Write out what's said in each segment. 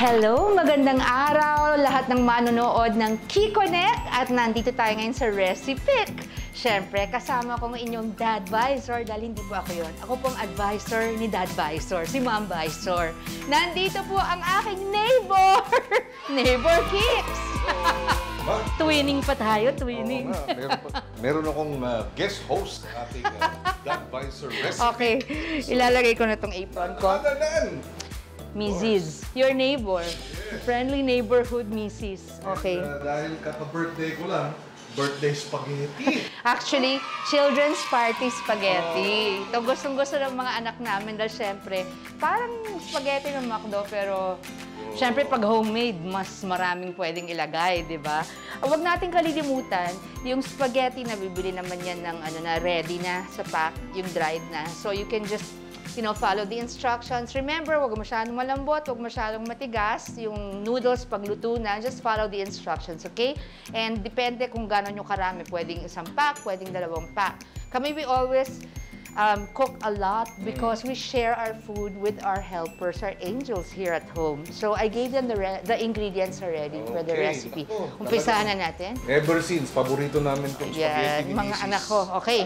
Hello! Magandang araw lahat ng manonood ng Kikonek at nandito tayo ngayon sa Recipic. Siyempre, kasama ko ng inyong Dadvisor dahil hindi po ako yun. Ako pong advisor ni Dadvisor, si Ma'am Visor. Nandito po ang aking neighbor, Neighbor Kicks. Twinning pa tayo, twinning. Meron akong guest host sa ating Dadvisor Recipic. Okay, ilalagay ko na itong apron ko. Mrs. Your neighbor. Friendly neighborhood Mrs. Okay. Dahil kaka-birthday ko lang, birthday spaghetti. Actually, children's party spaghetti. Ito gustong-gusto ng mga anak namin dahil syempre, parang spaghetti ng McDo pero syempre pag homemade, mas maraming pwedeng ilagay, di ba? Huwag natin kalilimutan, yung spaghetti na bibili naman yan ng ready na sa pack, yung dried na. So you can just follow the instructions. Remember, huwag masyadong malambot, huwag masyadong matigas. Yung noodles, pagluto na, just follow the instructions, okay? And depende kung gano'n yung karami. Pwedeng isang pack, pwedeng dalawang pack. Kami, we always cook a lot because we share our food with our helpers, our angels here at home. So I gave them the ingredients already for the recipe. Umpisahan na natin. Ever since, paborito namin itong spaghetti ni mga Mrs. anak ko. Okay.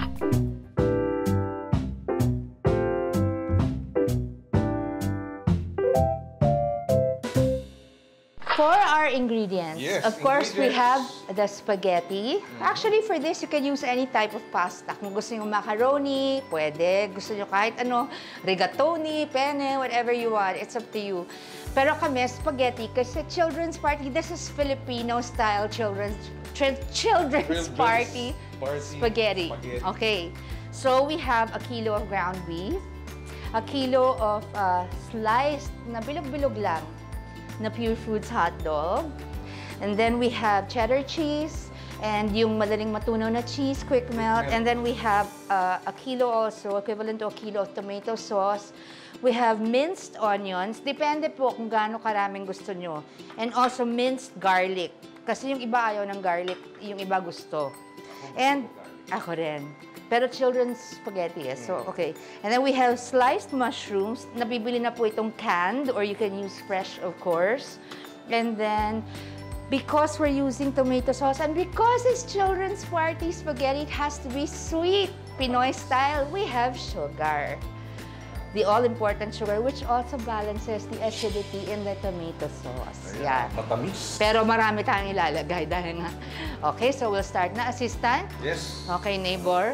For our ingredients, yes, of course, we have the spaghetti. Actually, for this, you can use any type of pasta. Kung gusto nyo macaroni, pwede. Gusto nyo kahit ano, rigatoni, penne, whatever you want. It's up to you. Pero kami, spaghetti, kasi children's party, this is Filipino-style children's party spaghetti. Okay. So, we have a kilo of ground beef, a kilo of sliced na bilog-bilog lang na Pure Foods hot dog. And then we have cheddar cheese and yung madaling matunaw na cheese, quick melt. And then we have a kilo also, equivalent to a kilo of tomato sauce. We have minced onions. Depende po kung gaano karaming gusto nyo. And also minced garlic. Kasi yung iba ayaw ng garlic, yung iba gusto. And ako rin. Pero children's spaghetti, so okay. And then we have sliced mushrooms. Nabibili na po itong canned or you can use fresh, of course. And then, because we're using tomato sauce and because it's children's party spaghetti, it has to be sweet, Pinoy style, we have sugar. The all-important sugar, which also balances the acidity in the tomato sauce. Yeah. Matamis. Pero marami tayong ilalagay dahil nga. Okay, so we'll start na. Assistant? Yes. Okay, neighbor.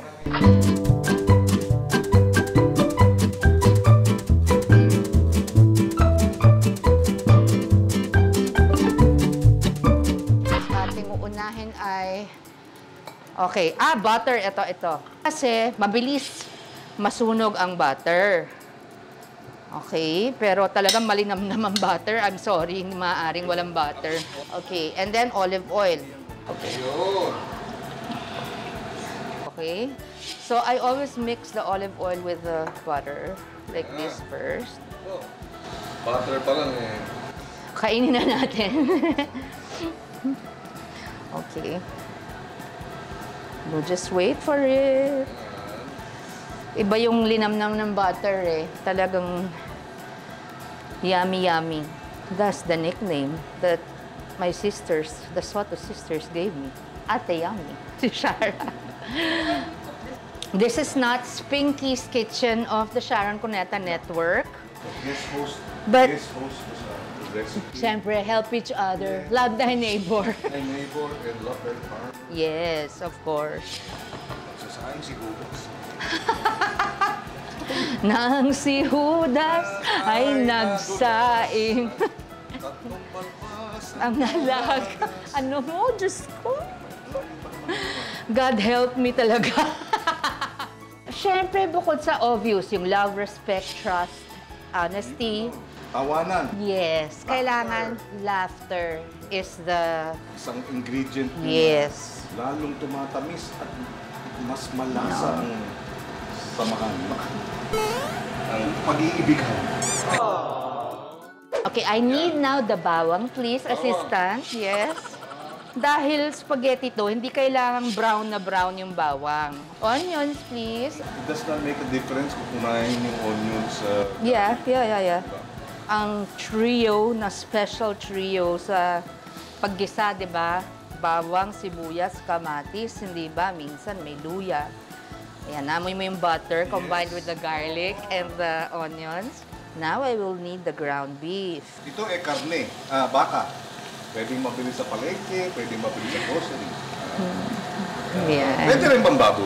Ating uunahin ay... Okay, butter. Ito. Kasi mabilis masunog ang butter. Okay, pero talagang malinam naman butter. I'm sorry, hindi maaaring walang butter. Okay, and then olive oil. Okay. Okay, so I always mix the olive oil with the butter. Like this first. Butter pa lang eh. Kainin na natin. Okay. We'll just wait for it. Iba yung linamnam ng butter eh. Talagang yummy. That's the nickname that my sisters, the Soto sisters gave me. Ate Yummy, si Shara. This is not Spinky's Kitchen of the Sharon Cuneta Network. Guest host But, ko sa recipe. siyempre, help each other. Love thy neighbor. My neighbor and love their farm. Yes, of course. Sasaan si Judas. Nang si Judas ay nagsaing. Ang nalag. Ano mo, Diyos ko? God help me talaga. Siyempre, bukod sa obvious, yung love, respect, trust, honesty. Tawanan. Yes. Kailangan laughter is the... Isang ingredient na Yes. lalong tumatamis at mas malasa ang samahan. Ang pag-iibigan. Okay, I need now the bawang, please, assistant. Yes. Dahil spaghetti to, hindi kailangang brown na brown yung bawang. Onions, please. It does not make a difference kung kumain yung onions sa... Yeah. ang trio na special trio sa paggisa, di ba? Bawang, sibuyas, kamatis, hindi ba? Minsan may luya. Ayan, namoy mo yung butter combined with the garlic and the onions. Now I will need the ground beef. Ito karne, baka. Pwedeng mabili sa palengke, pwedeng mabili sa grocery. Yeah. Pwede rin bang baboy?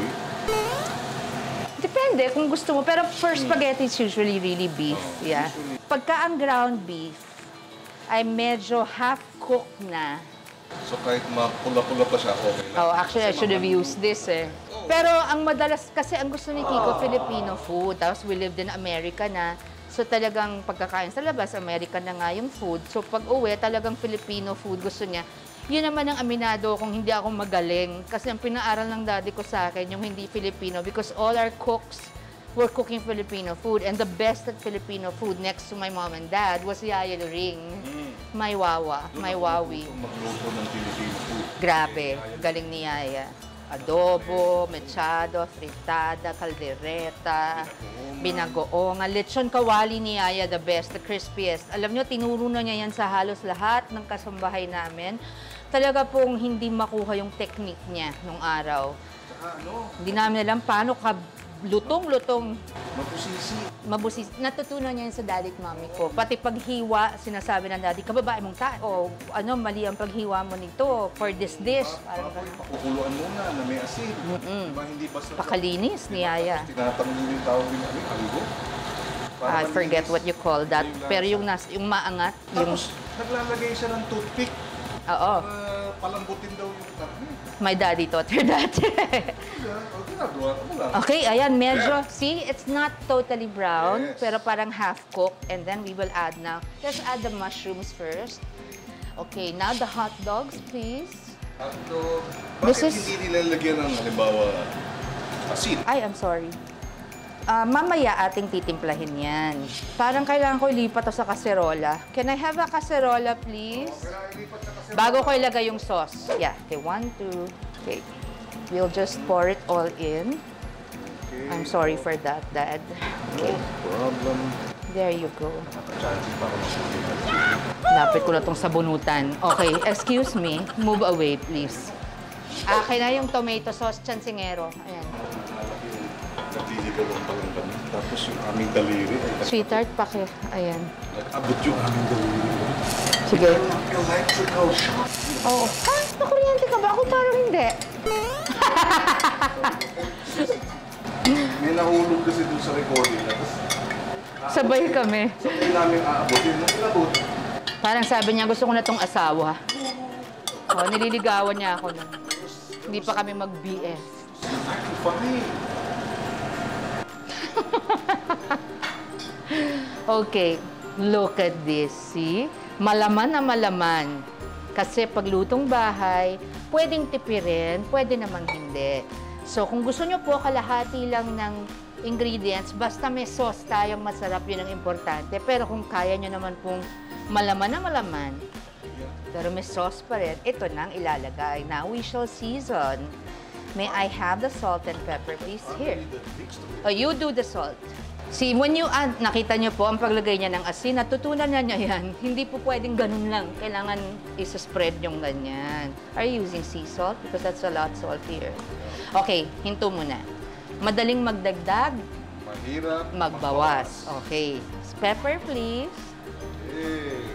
Depende kung gusto mo. Pero for spaghetti, it's usually really beef. Yeah. Pagka ang ground beef ay medyo half-cooked na. So kahit mapula-pula pa siya, okay lang. Oh, actually, I should have used this eh. Pero ang madalas, kasi ang gusto ni Kiko, Filipino food. Tapos we lived in America na. So talagang pagkakain sa labas, American na nga yung food. So pag uwi, talagang Filipino food gusto niya. Yun naman ang aminado kung hindi ako magaling. Kasi ang pinaaral ng daddy ko sa akin, yung hindi Filipino. Because all our cooks were cooking Filipino food. And the best at Filipino food, next to my mom and dad, was Yaya Luring. My wawa, my wawi. Magluto ng Filipino food. Grabe, galing ni Yaya. Adobo, mechado, fritada, caldereta, binagoong. Ang lechon kawali ni Yaya, the best, the crispiest. Alam nyo, tinuro na niya yan sa halos lahat ng kasambahay namin. Talaga pong hindi makuha yung technique niya nung araw. Saka Hindi namin alam paano ka lutong-lutong. mabusisi. Natutunan niya yun sa daddy at mommy ko. Pati paghiwa, sinasabi ng daddy, kababae mong o mali ang paghiwa mo nito for this dish. Pakukuluan muna na may asin. Diba, hindi basta Pakalinis ni Yaya. Tinatanong yung tawag din namin, aligo. I forget what you call that. Pero yung maangat. Tapos, naglalagay siya ng toothpick. Oo. Palambutin daw yung karne. My daddy taught her that. Ginagawa mo lang. Okay, ayan, medyo, see, it's not totally brown, Yes. pero parang half-cooked, and then we will add now. Let's add the mushrooms first. Okay, now the hot dogs, please. Bakit This is- hindi nilalagyan ng halimbawa asin? Ay, I'm sorry. Mamaya ating titimplahin yan. Parang kailangan ko ilipat to sa kaserola. Can I have a kaserola, please? Bago ko ilagay yung sauce. Yeah, okay, 1, 2, okay. We'll just pour it all in. Okay. I'm sorry for that, Dad. No problem. There you go. Chances pa ako mag-ulit. Lapit ko na tong sabunutan. Okay, excuse me. Move away, please. Akin na yung tomato sauce, chansingero. Ayan. Nagliligaw ang palanggan. Tapos yung aming daliri. Sweetheart, ayan. Nag-abot yung aming daliri. Sige. Electrical shock. Oo. Nakuryente ka ba? Ako parang hindi. May nahulog kasi dun sa recording. Tapos, Sabay kami. sabay namin aabotin. Nung inabot, Parang sabi niya, gusto ko na tong asawa. Oh, nililigawan niya ako nun. Hindi pa kami mag-BF. actually funny. Okay, look at this. See? Malaman na malaman. Kasi paglutong bahay, pwedeng tipirin, pwede namang hindi. So, kung gusto nyo po kalahati lang ng ingredients, basta may sauce tayong masarap, yun ang importante. Pero kung kaya nyo naman pong malaman na malaman, pero may sauce pa rin, ito na ang ilalagay. Now, we shall season. May I have the salt and pepper, please? Here. Oh, you do the salt. See, when you add, nakita niyo po ang paglagay niya ng asin, natutunan na niya yan. Hindi po pwedeng ganun lang. Kailangan isa-spread yung ganyan. Are you using sea salt? Because that's a lot saltier. Okay, hinto muna. Madaling magdagdag, Mahirap. magbawas. Okay. Pepper, please. Eh,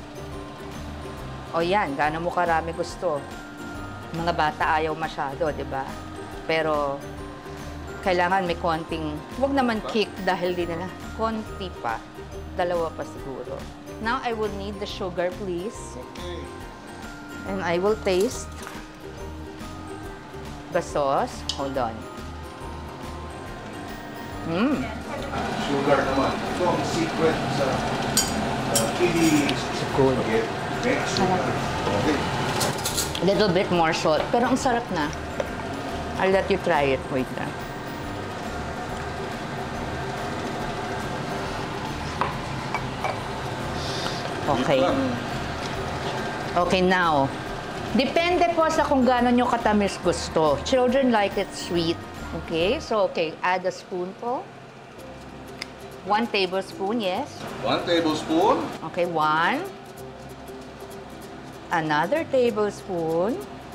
O yan, gaano mo karami gusto. Mga bata ayaw masyado, di ba? Pero kailangan may konting, wag naman kick dahil di nila, konti pa. Dalawa pa siguro. Now, I will need the sugar, please. okay. And I will taste the sauce. Hold on. Sugar naman. Ito ang secret sa chili spaghetti. Next, sugar. Okay. A little bit more salt. Pero ang sarap na. I'll let you try it. Wait lang. Okay. Okay, now. Depende po sa kung gaano nyo katamis gusto. Children like it sweet. Okay? So, okay. Add a spoonful. 1 tablespoon, yes. 1 tablespoon. Okay, 1. Another tablespoon.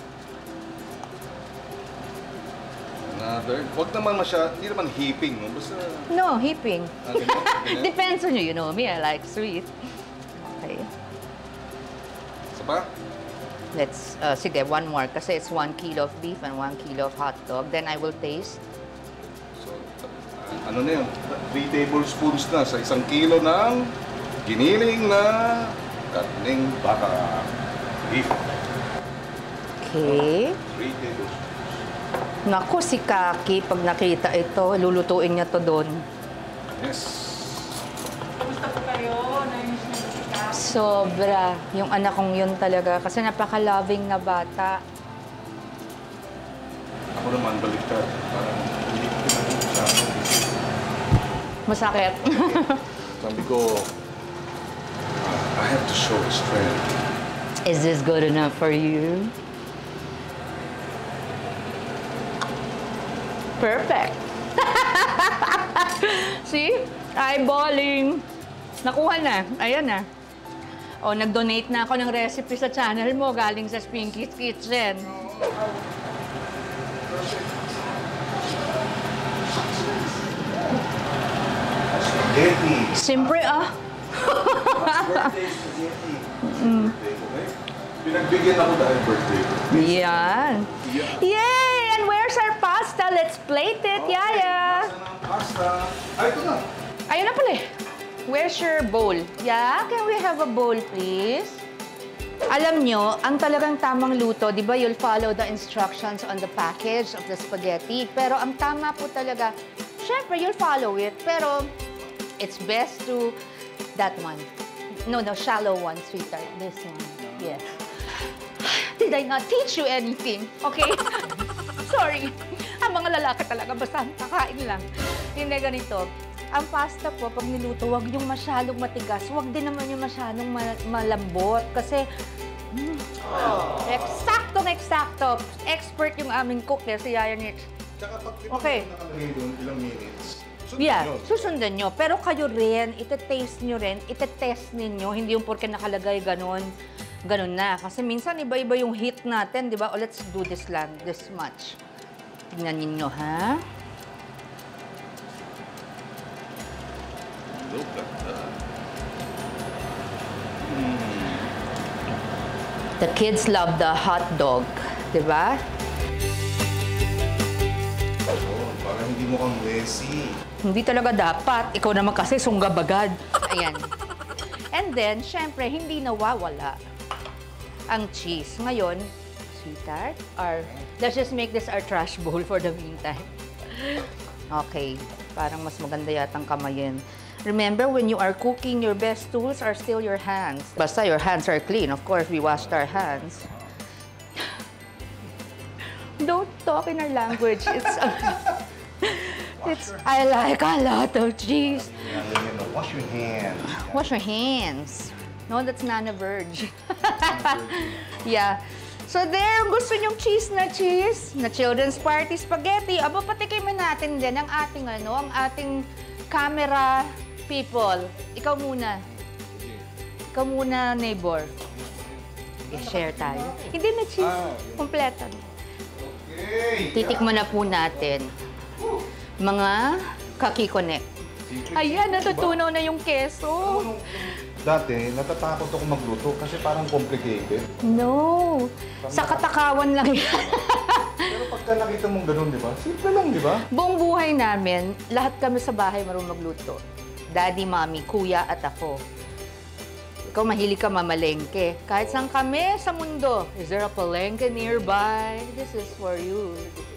Another. Huwag naman hindi naman heaping, no? Basta... No, heaping. Ganyan? Depends on you. You know me, I like sweet. Okay. Isa pa? Let's, sige, 1 more. Kasi it's 1 kilo of beef and 1 kilo of hot dog. Then I will taste. So, ano na yun? 3 tablespoons na sa 1 kilo ng giniling na karning baka. Beef. Okay. 3 tablespoons. Naku, si Kaki, pag nakita ito, lulutuin niya to doon. Yes. Gusto ko kayo, nainis na si Kaki. Sobra. Yung anak kong yun talaga. Kasi napaka-loving na bata. Ako naman, baliktad. Parang hindi ko pinag-uusap. Masakit. Sabi ko, I have to show strength. Is this good enough for you? Perfect. See? Eyeballing. Nakuha na. Ayan na. O, nag-donate na ako ng recipe sa channel mo galing sa Spinky's Kitchen. Spaghetti. Siyempre, Birthday spaghetti. Birthday ko, eh. Pinagbigyan ako dahil birthday ko. Yan. Yeah. Yay! And where's our pasta? Let's plate it, Yaya. Nasa ng pasta. Ay, ito na. Ayun na pala eh. Where's your bowl? Yeah, can we have a bowl, please? Alam nyo, ang talagang tamang luto, di ba, you'll follow the instructions on the package of the spaghetti. Pero ang tama po talaga, syempre, you'll follow it. Pero it's best to that one. No, the shallow one, sweetheart. This one. Yes. Did I not teach you anything? Okay? Sorry. Ang mga lalaki talaga, basta kakain lang. Hindi ganito. Ang pasta po, pag niluto, huwag yung masyadong matigas. Huwag din naman yung masyadong malambot. Kasi, eksakto. Expert yung aming cook eh, si Yaya Nitch. Tsaka pag Okay. nakalagay doon, ilang minutes. Yeah, susundan nyo. Pero kayo rin, ite-taste nyo rin, ite-test ninyo. Hindi yung porke nakalagay ganun na. Kasi minsan iba-iba yung heat natin, di ba? O, let's do this lang, this much. Tignan ninyo, ha? Look at that. The kids love the hot dog, di ba? Oh, parang hindi mo kang Messi. Hindi talaga dapat. Ikaw naman kasi sunggabagad. Ayan. And then, syempre, hindi nawawala ang cheese. Ngayon, sweetheart, let's just make this our trash bowl for the meantime. Okay. Parang mas maganda yatang kamayin. Remember, when you are cooking, your best tools are still your hands. Basta your hands are clean. Of course, we washed our hands. Don't talk in our language. I like a lot of cheese. Wash your hands. Wash your hands. No, that's Nana Verge. Yeah. So there, gusto nyong cheese na children's party spaghetti. Aba, patikimin natin din ang ating ang ating camera people. Ikaw muna. Ikaw muna, neighbor. I-share tayo. Hindi, may cheese. Kompleto. Okay. Titikman na po natin. Mga kakikonek. Ayan, natutunaw na yung keso. Dati, natatakot ako magluto kasi parang complicated. No. Sa katakawan lang yan. Pero pagka nakita mong ganun, di ba? Simple lang, di ba? Buong buhay namin, lahat kami sa bahay marunong magluto. Daddy, mommy, kuya at ako. Ikaw mahilig ka mamalengke. Kahit saan kami sa mundo, is there a palengke nearby? This is for you.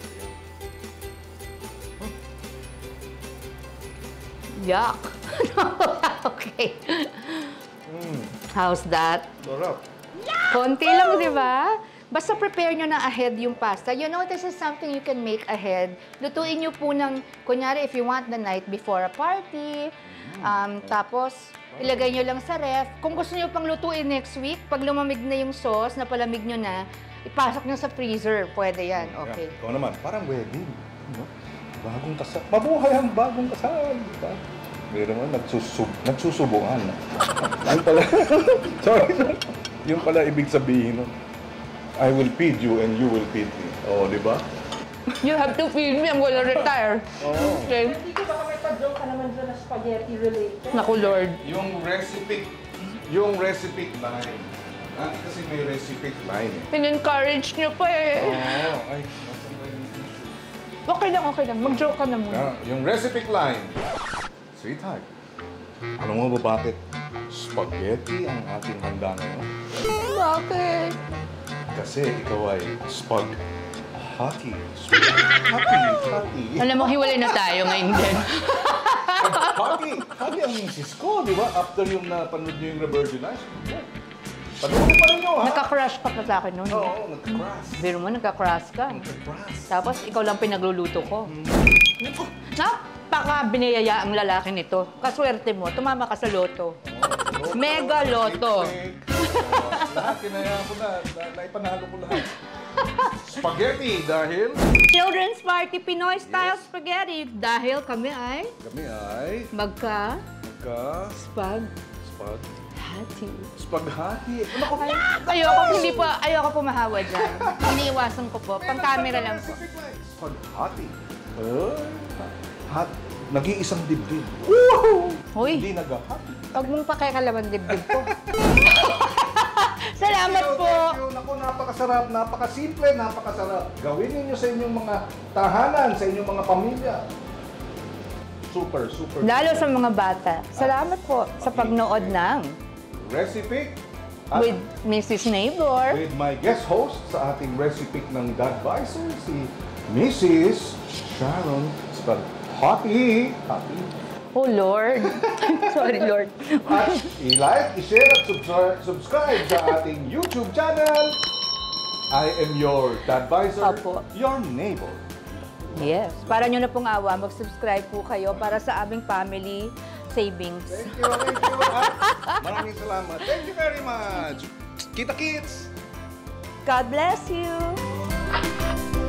Yuck. Okay. How's that? Sarap. Konti lang, di ba? Basta prepare nyo na ahead yung pasta. You know, this is something you can make ahead. Lutuin nyo po ng, kunyari, if you want the night before a party. Tapos, ilagay nyo lang sa ref. Kung gusto nyo pang lutuin next week, pag lumamig na yung sauce, napalamig nyo na, ipasok nyo sa freezer. Pwede yan. Okay. Ikaw naman, parang wedding. No? Bagong kasal. Mabuhay ang bagong kasal, di ba? Pero naman, nagsusubuan. Yung pala, sorry. Yung pala ibig sabihin nun, I will feed you and you will feed me. Oh, di ba? You have to feed me, I'm gonna retire. Oo. Okay. Hindi ko baka may pa-joke ka naman dyan na spaghetti related. Naku, Lord. Yung recipe line. Kasi may recipe line eh. Pin-encourage niyo pa eh. Oo, ay. Okay lang. Mag-joke ka na muna. Yung recipe line. Sweetheart, alam mo ba bakit spaghetti ang ating handa ngayon? Bakit? Kasi ikaw ay spag-hottie. Hottie. Alam mo, hiwalay na tayo ngayon din. Hottie ang misis ko, di ba? After yung napanood niyo yung Revirginize. Panoorin pa rin nyo, ha? Nagka-crush ka pa sa akin noon. Oo, nagka-crush. Biro mo, nagka-crush ka. Nagka-crush. Tapos, ikaw lang pinagluluto ko. Napaka binayaya ang lalaki nito. Kaswerte mo, tumama ka sa loto. Mega loto. Lahat, kinayaan ko na. Naipanalo ko lahat. Spaghetti dahil... Children's Party Pinoy Style Spaghetti. Dahil kami ay Kami ay... magka... Spaghati. Ano ko? Ayoko pumahawa dyan. Iniiwasan ko po. Pang-camera lang po. Spaghati. Hot. Nag-iisang dibdib. Hoy, Hindi nag-hati. huwag mong pakikalaman dibdib ko. Salamat po. Thank you. Naku, napakasarap, napakasimple, napakasarap. Gawin ninyo sa inyong mga tahanan, sa inyong mga pamilya. Super. Lalo sa mga bata. Salamat po sa pagnood ng Recipe at With Mrs. Neighbor. with my guest host sa ating recipe ng Dadvisor, si Mrs. Sharon Spaghati. Oh, Lord. Sorry, Lord. At i-like, i-share at subscribe sa ating YouTube channel. I am your Dadvisor, Opo. your neighbor. Yes. Para nyo na pong awa, mag-subscribe po kayo para sa aming family savings. Thank you. At maraming salamat. Thank you very much. Kita-kits! God bless you!